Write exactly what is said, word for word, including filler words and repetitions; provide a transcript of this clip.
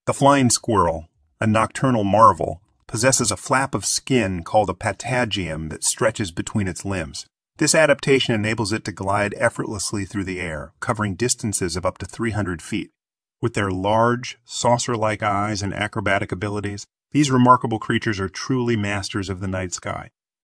The flying squirrel, a nocturnal marvel, possesses a flap of skin called a patagium that stretches between its limbs. This adaptation enables it to glide effortlessly through the air, covering distances of up to three hundred feet. With their large, saucer-like eyes and acrobatic abilities, these remarkable creatures are truly masters of the night sky.